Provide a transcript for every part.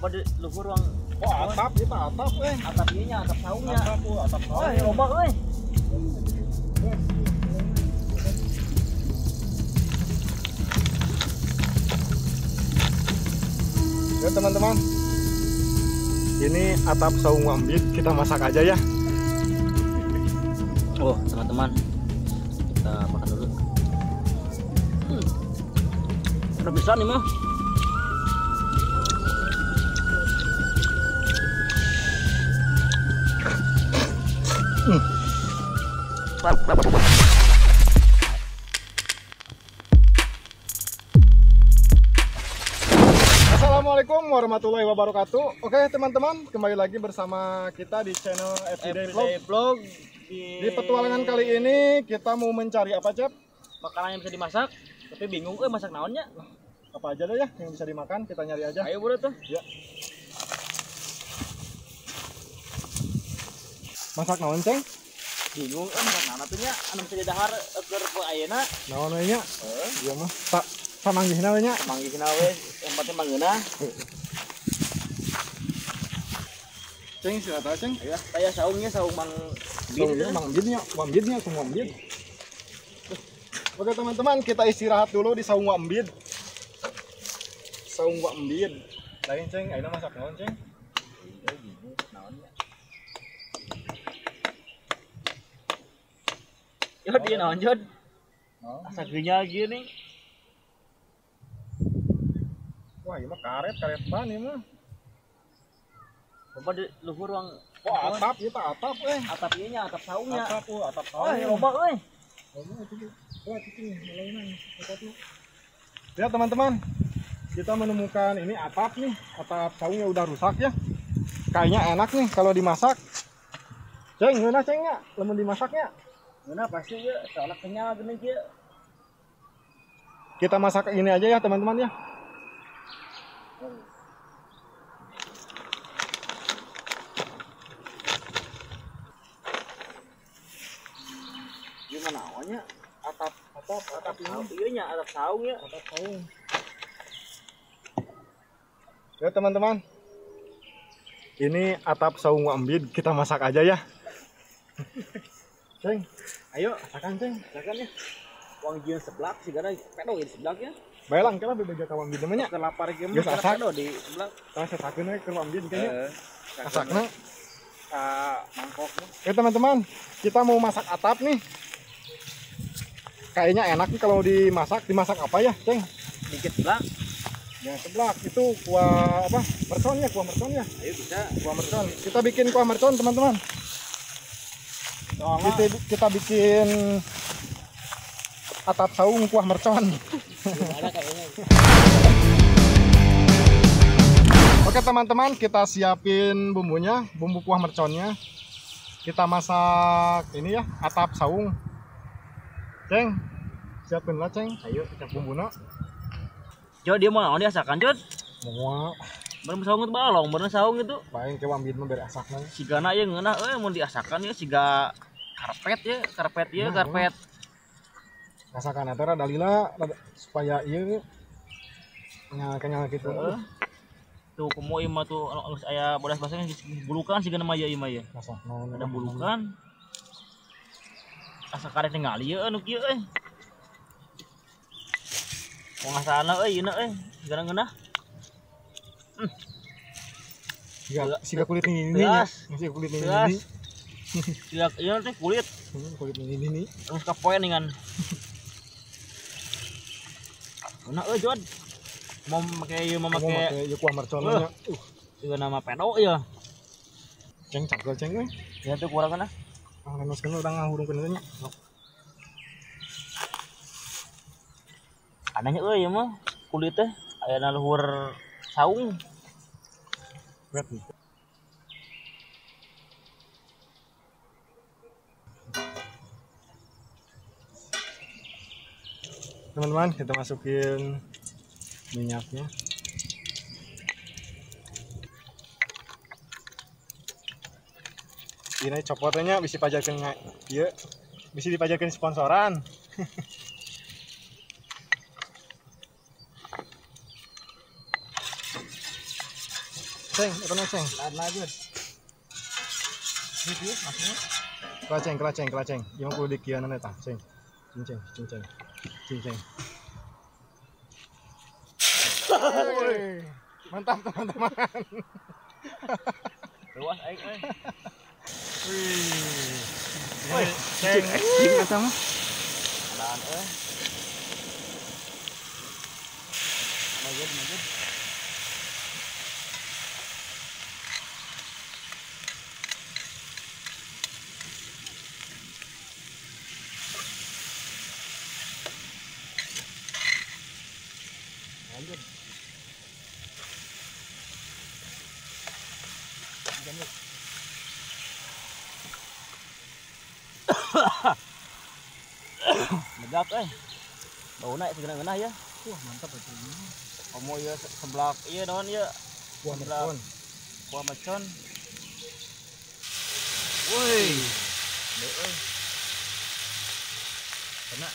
Bapak di luhur ruang. Oh, atap kita atap Atap ieu atap saungnya. Atap saung. Oh, loba euy. Ya teman-teman, ini atap saung wambit, kita masak aja ya. Oh, teman-teman. Kita makan dulu. Udah bisa nih mah. Assalamualaikum warahmatullahi wabarakatuh. Oke teman-teman, kembali lagi bersama kita di channel Everyday Vlog. Di petualangan kali ini kita mau mencari apa, Cep? Makanan yang bisa dimasak, tapi bingung masak naonnya. Apa aja deh ya yang bisa dimakan, kita nyari aja. Ayo bro tuh. Ya. Masak naon, Ceng? Bingung masak naon atunya anu bisa didahar keur ayeuna. Naon we nya? Iya mah. Samanggihna we nya. Samanggihna we, yang penting mangeuna. Ceng, siapa Ceng? Aya saya saungnya saung Mang Bid. Mang Bidnya, Wambidnya semua Wambid. Oke teman-teman, kita istirahat dulu di saung Wambid. Saung Wambid. Lain Ceng, ayeuna masak naon Ceng? Jod, dia naon Jod? Asa geunya gini. Wah, ini mah karet ban ini mah. Bapak di luhur ruang. Oh, atap kita atap Atap ieu atap saungnya. Atap Oh, saung. loba euy. Ya teman-teman, kita menemukan ini atap nih, atap saungnya udah rusak ya. Kayaknya enak nih kalau dimasak. Ceng, gimana Ceng ya? Lemon dimasaknya? Gimana pasti ya, soalnya kenyal gini ya. Kita masak ini aja ya teman-teman ya. Gimana awalnya? Atap ini. Iya nya atap saung ya. Atap saung. Ya teman-teman, ini atap saung Wambid, kita masak aja ya. Ceng, ayo masakan Ceng. Masakan ya. Uang jian seblak sih karena pedo di sebelaknya. Baelang kira bebeja ka Wambid namanya. Ke lapar ge Geus mah asak. pedo di sebelah. Kita sasakeun we ke Wambid kayaknya. Masakna. Mangkok. Oke teman-teman, kita mau masak atap nih. Kayaknya enak nih kalau dimasak apa ya, Ceng? Dikit seblak. Ya seblak itu kuah apa? Mercon ya, kuah mercon ya. Ayo bisa. Kuah mercon. Kita bikin kuah mercon, teman-teman. Kita bikin atap saung kuah mercon. Ada kayaknya. Oke teman-teman, kita siapin bumbunya, bumbu kuah merconnya. Kita masak ini ya, atap saung. Ceng, siapin lah Ceng. Ayo kita bumbuna. Jod dia mau diasakan Jod. Mau Bener saung itu balong, bener saung itu. paling ke Wambid mah bere asakna. Sigana ye ngeunah mau diasakan ya siga karpet ya, Nah, karpet. Asakan eta dalila supaya ieu kenyal gitu. Tuh komo ieu mah tuh anu aya bodas basahnya bulukan sigana mah ieu mah ya. Masakna Ada bulukan. Asa karet ningali ieu anu kieu euy. Wong asana euy ieu euy, sigana ngeunah. Siga kulit ini Beas. Siga kulit ini. Beas. Siga ieu teh kulit. Kulit ini. Terus kapoe ningan. Nah euy Jod. Mau make ieu mah make Ieu kuah merconnya. juga nama pedo ya. Ceng cakil Ceng we. Ya tuh kurang kana. Lenoskeun urang ngahurungkeun nya. Anehnya euy mah kulit teh aya na luhur saung. Wet. Teman-teman, kita masukin minyaknya. Ini copotnya bisa pajakeun ieu. Bisa dipajakeun sponsoran. Ceng, itu ceng. Lanjut. Gitu maksudnya. Kelaceng. Yang kudu dikieunan eta, ceng. Cing. Hey, mantap teman-teman. Luas aing euy. Wih, ceng. Eta mah. Lan euy. Lanjut. Lanjut. Megap bau naik segera ya. Wah, mantap itu. Kamu ya sebelah iya daun ya. Kuah mercon. Woi. Kena.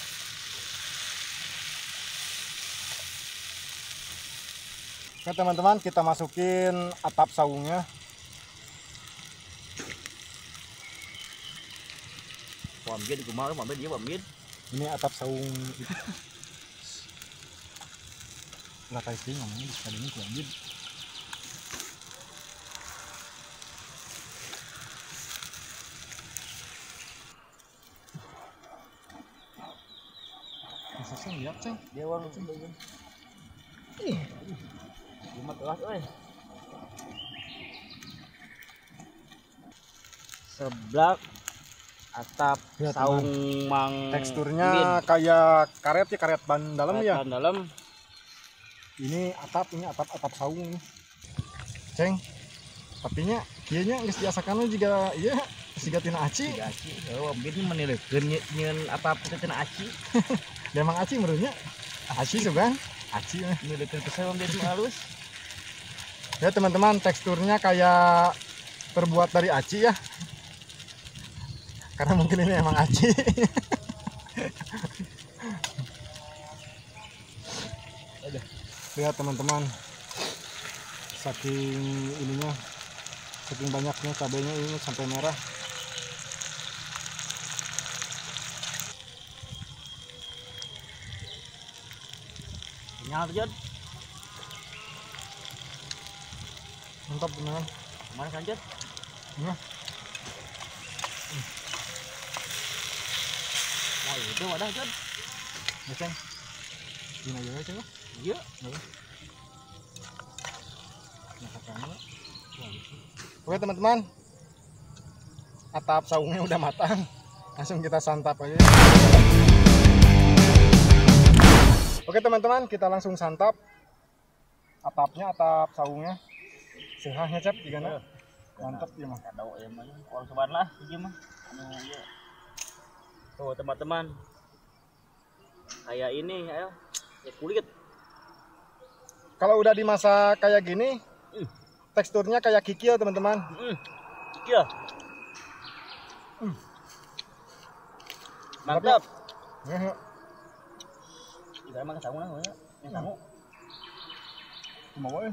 Oke teman-teman, kita masukin atap saungnya. Wambien kumaha wambien. Ini atap saung itu. Nggak tahu sih ngomongnya di sekali ini wambien. Masaknya lihat ceng. Dia warna ceng. Cuma kelas seblak atap ya, saung mang teksturnya kayak karet ban dalam ya. Ban dalam. Ini atap saung ini. Ceng. Tapinya kieunya geus diasakan juga iya siga tina aci. Oh, begini menilaikeun nyeun atap tina aci. Memang aci menurutnya. Aci sugan. Aci menilaikeun kesan dia halus. Ya teman-teman, teksturnya kayak terbuat dari aci ya. Karena mungkin ini emang aci. Lihat teman-teman, saking banyaknya cabenya ini sampai merah. Nyal Jod. Mantap teman-teman. Mana lanjut? Nah. Nah, itu ada Jod. Ceng. Gini aja coba. Iya. Oke teman-teman, atap saungnya udah matang, langsung kita santap aja. Oke teman-teman, kita langsung santap atap saungnya. Sehahnya cep gimana? Mantap ya mah. Kadau ya mah. Orang soban lah ieu mah. Tuh teman-teman. Kayak ini ayo. Ya kulit. Kalau udah dimasak kayak gini, teksturnya kayak kikil teman-teman. Kikil. Mantap. Ibarat mah kesangu nah, yang sangu. Mau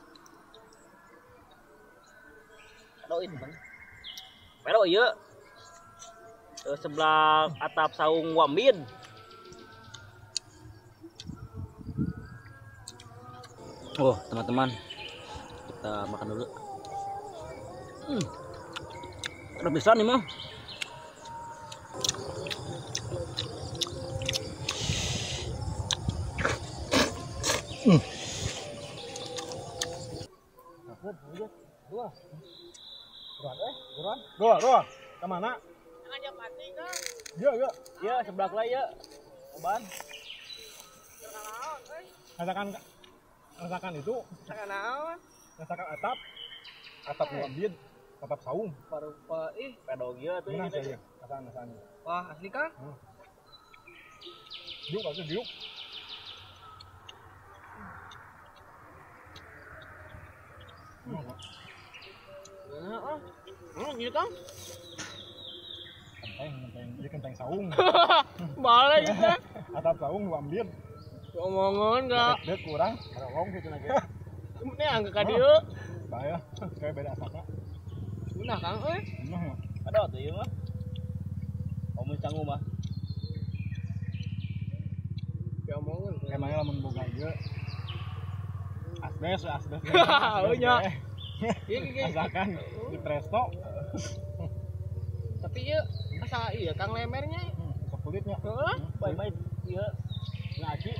Adoin bang. Pero ieu sebelah atap saung wambien. Oh teman-teman, kita makan dulu. Ada bisa nih mah. Dua. Kemana? Ngajak mati kan? Iya. Iya sebelah lah ya. Oban. Rasakan itu. Rasakan atap wambien, atap saung. Parupa pedog ieu tuh. Nah, saya rasakan. Wah, asli kah? Diuk. Gitu kan? Kenteng saung. Balik kita. Atap saung wambien. Omongan enggak. Dek kurang, ada wong gitu aja. Ini angka ka dieu. Bahaya, kayak beda asapnya. Nah, Kang euy. Nah, Ada tuh ieu mah. Kamu canggu mah. Diomongin. emangnya lamun boga ieu. Asbes. Oh, nya. Iya, Rasakan di presto. tapi ieu asa iya Kang lemernya. Kulitnya. Heeh. Baik-baik ieu ngaji.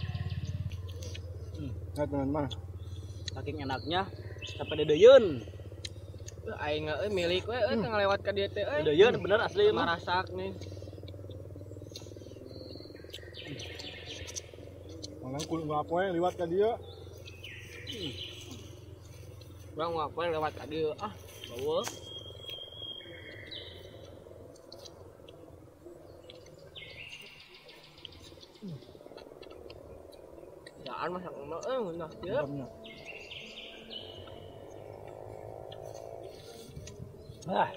Nah, teman-teman. Saking enaknya sampai dedeyeun. Aing euy milik we euy teu ngalewat ka dieu teh euy. Dedeyeun bener asli ieu mah. Marasak nih. Orang kulit ngapoe liwat ka dieu. Bang ngapain lewat ka dieu ah, beueuh. Jaan masak enak ngeunah dieu. Ah,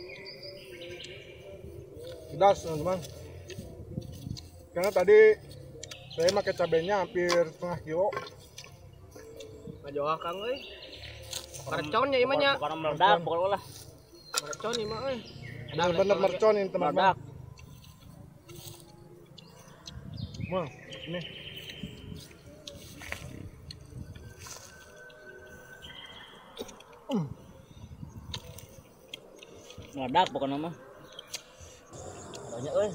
Pedas, teman-teman. Karena tadi saya pakai cabenya hampir setengah kilo. Ngajoa Kang euy. Mercon ya imah nya. bukan meledak pokoknya lah. Mercon imah euy. Bener-bener mercon ini teman-teman. Meledak. Wah, ini. Meledak pokoknya mah. Banyak euy.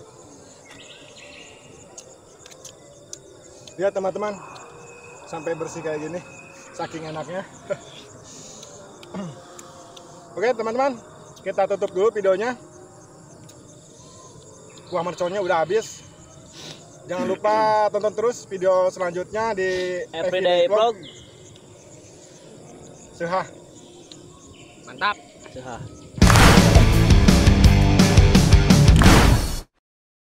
Ya teman-teman, sampai bersih kayak gini, saking enaknya. Oke teman-teman, kita tutup dulu videonya. Kuah merconnya udah habis. Jangan lupa tonton terus video selanjutnya di Everyday Vlog. Sehah. Mantap. Sehah.